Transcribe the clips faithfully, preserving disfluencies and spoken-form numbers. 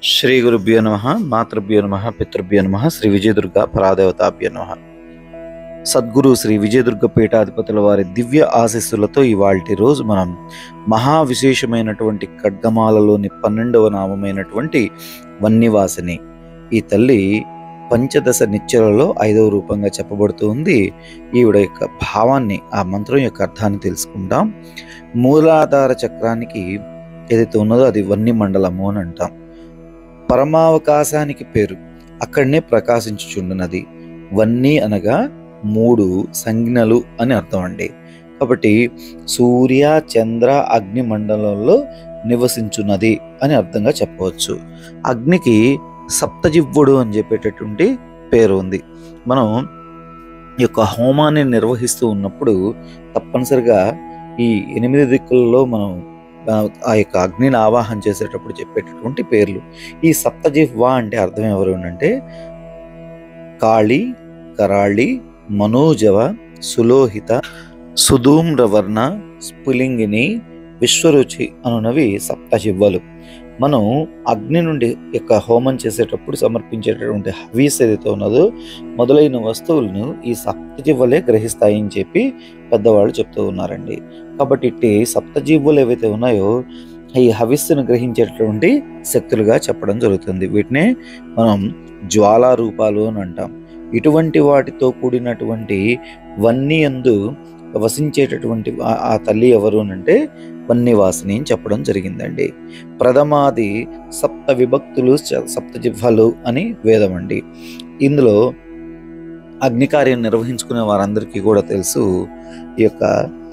శ్రీ గురుభ్యో నమః మాతృభ్యో నమః పితృభ్యో నమః శ్రీ విజయదుర్గ పరాదేవతాభ్యో నమః. సద్గురు శ్రీ విజయదుర్గ పీఠాధిపతుల వారి దివ్య ఆశీస్సులతో ఇవాల్టి రోజు మనం మహా విశేషమైనటువంటి ఖడ్గమాలలోని పన్నెండవ నామమైనటువంటి వన్నివాసిని ఈ తల్లి పంచదశ నిత్యలలో ఐదవ రూపంగా చెప్పబడుతూ ఉంది. ఈవిడ యొక్క భావాన్ని, ఆ మంత్రం యొక్క అర్థాన్ని తెలుసుకుంటాం. మూలాధార చక్రానికి ఏదైతే ఉన్నదో అది వన్ని మండలము అని అంటాం. పరమావకాశానికి పేరు, అక్కడనే ప్రకాశించుచుండునది. వన్ని అనగా మూడు సంజ్ఞలు అని అర్థం అండి. కాబట్టి సూర్య చంద్ర అగ్ని మండలంలో నివసించున్నది అని అర్థంగా చెప్పవచ్చు. అగ్నికి సప్తజివ్వుడు అని చెప్పేటటువంటి పేరు ఉంది. మనం ఈ యొక్క హోమాన్ని నిర్వహిస్తూ ఉన్నప్పుడు తప్పనిసరిగా ఈ ఎనిమిది దిక్కులలో మనం ఆ యొక్క అగ్నిని ఆవాహన చేసేటప్పుడు చెప్పేటటువంటి పేర్లు. ఈ సప్తజిహ్వ అంటే అర్థం ఎవరు అంటే కాళి, కరాళి, మనోజవ, సులోహిత, సుధూమ్రవర్ణ, స్ఫులింగిని, విశ్వరుచి అనునవి సప్తజిహ్వలు. మనం అగ్ని నుండి యొక్క హోమం చేసేటప్పుడు సమర్పించేటటువంటి హవీస్ ఏదైతే ఉన్నదో మొదలైన వస్తువులను ఈ సప్తజిహ్వలే గ్రహిస్తాయని చెప్పి పెద్దవాళ్ళు చెప్తూ ఉన్నారండి. కాబట్టి ఇట్టి సప్తజిహ్వలు ఏవైతే ఉన్నాయో ఈ హవిస్సును గ్రహించేటటువంటి శక్తులుగా చెప్పడం జరుగుతుంది. వీటినే మనం జ్వాలా రూపాలు అని అంటాం. ఇటువంటి వాటితో కూడినటువంటి వన్ని యందు వసించేటటువంటి ఆ తల్లి ఎవరు అంటే వన్నివాసిని అని చెప్పడం జరిగిందండి. ప్రథమాది సప్త విభక్తులు సప్తజిహ్వలు అని వేదం అండి. ఇందులో అగ్నికార్యం నిర్వహించుకునే వారందరికీ కూడా తెలుసు, ఈ యొక్క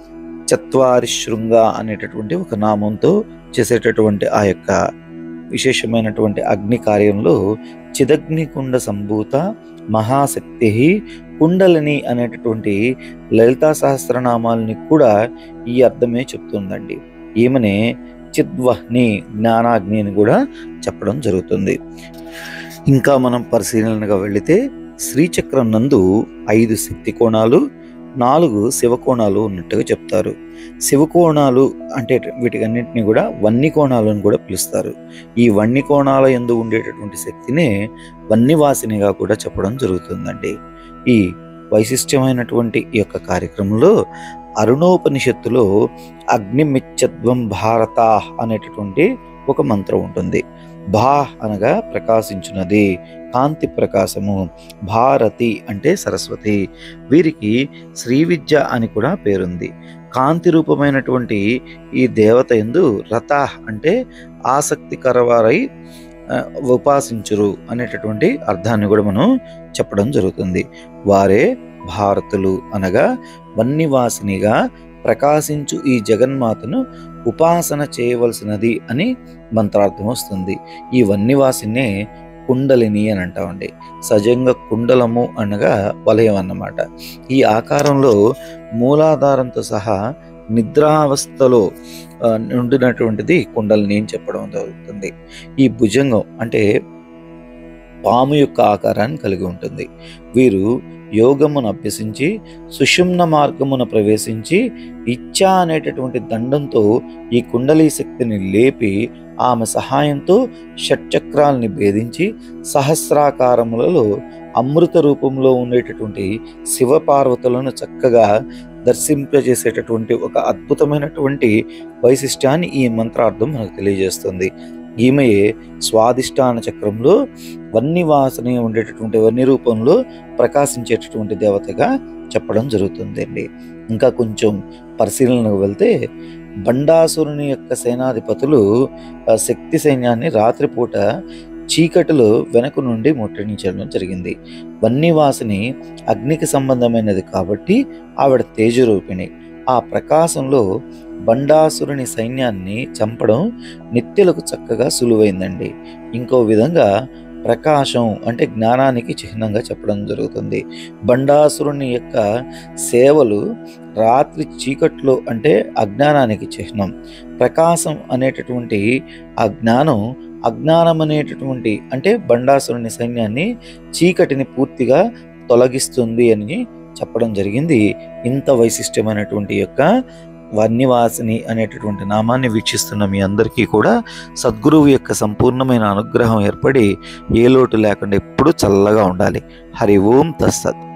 చత్వారి శృంగ అనేటటువంటి ఒక నామంతో చేసేటటువంటి ఆ యొక్క విశేషమైనటువంటి అగ్ని కార్యంలో చిదగ్నికుండ సంభూత మహాశక్తి కుండలిని అనేటటువంటి లలితా సహస్రనామాలని కూడా ఈ అర్థమే చెప్తుందండి. ఈమెనే చిద్వహ్ని జ్ఞానాగ్ని అని కూడా చెప్పడం జరుగుతుంది. ఇంకా మనం పరిశీలనగా వెళితే శ్రీచక్రం నందు ఐదు శక్తి కోణాలు, నాలుగు శివకోణాలు ఉన్నట్టుగా చెప్తారు. శివకోణాలు అంటే వీటికన్నింటినీ కూడా వన్ని కోణాలు అని కూడా పిలుస్తారు. ఈ వన్ని కోణాల యందు ఉండేటటువంటి శక్తినే వన్నివాసినిగా కూడా చెప్పడం జరుగుతుందండి. ఈ వైశిష్ట్యమైనటువంటి ఈ యొక్క కార్యక్రమంలో అరుణోపనిషత్తులో అగ్నిమిచ్చద్వం భారత అనేటటువంటి ఒక మంత్రం ఉంటుంది. భా అనగా ప్రకాశించున్నది, కాంతి ప్రకాశము. భారతి అంటే సరస్వతి. వీరికి శ్రీ విద్య అని కూడా పేరుంది. కాంతి రూపమైనటువంటి ఈ దేవత యందు రత అంటే ఆసక్తికరవారై ఉపాసించురు అనేటటువంటి అర్థాన్ని కూడా మనం చెప్పడం జరుగుతుంది. వారే భారతులు అనగా వన్నివాసినిగా ప్రకాశించు ఈ జగన్మాతను ఉపాసన చేయవలసినది అని మంత్రార్థం వస్తుంది. ఈ వన్నివాసినే కుండలిని అని అంటామండి. సజంగా కుండలము అనగా వలయం అన్నమాట. ఈ ఆకారంలో మూలాధారంతో సహా నిద్రావస్థలో ఉండినటువంటిది కుండలిని అని చెప్పడం జరుగుతుంది. ఈ భుజంగం అంటే పాము యొక్క ఆకారాన్ని కలిగి ఉంటుంది. వీరు యోగమును అభ్యసించి సుషుమ్న మార్గమున ప్రవేశించి ఇచ్ఛా అనేటటువంటి దండంతో ఈ కుండలీ శక్తిని లేపి ఆమె సహాయంతో షట్చక్రాలని భేదించి సహస్రాకారములలో అమృత రూపంలో ఉండేటటువంటి శివపార్వతులను చక్కగా దర్శింపజేసేటటువంటి ఒక అద్భుతమైనటువంటి వైశిష్ట్యాన్ని ఈ మంత్రార్థం మనకు తెలియజేస్తుంది. ఈమెయే స్వాదిష్టాన చక్రంలో వన్నివాసిని ఉండేటటువంటి వన్ని రూపంలో ప్రకాశించేటటువంటి దేవతగా చెప్పడం జరుగుతుంది అండి. ఇంకా కొంచెం పరిశీలనకు వెళ్తే బండాసురుని యొక్క సేనాధిపతులు శక్తి సైన్యాన్ని రాత్రిపూట చీకటిలో వెనక నుండి ముట్టడించడం జరిగింది. వన్నివాసిని అగ్నికి సంబంధమైనది కాబట్టి ఆవిడ తేజరూపిణి. ఆ ప్రకాశంలో బండాసురుని సైన్యాన్ని చంపడం నిత్యులకు చక్కగా సులువైందండి. ఇంకో విధంగా ప్రకాశం అంటే జ్ఞానానికి చిహ్నంగా చెప్పడం జరుగుతుంది. బండాసురుని యొక్క సేవలు రాత్రి చీకట్లో అంటే అజ్ఞానానికి చిహ్నం. ప్రకాశం అనేటటువంటి ఆ జ్ఞానం అజ్ఞానం అనేటటువంటి అంటే బండాసురుని సైన్యాన్ని చీకటిని పూర్తిగా తొలగిస్తుంది అని చెప్పడం జరిగింది. ఇంత వైశిష్టమైనటువంటి యొక్క వన్యవాసిని అనేటటువంటి నామాన్ని వీక్షిస్తున్న మీ అందరికీ కూడా సద్గురువు యొక్క సంపూర్ణమైన అనుగ్రహం ఏర్పడి ఏ లోటు లేకుండా ఎప్పుడూ చల్లగా ఉండాలి. హరి ఓం తస్సత్.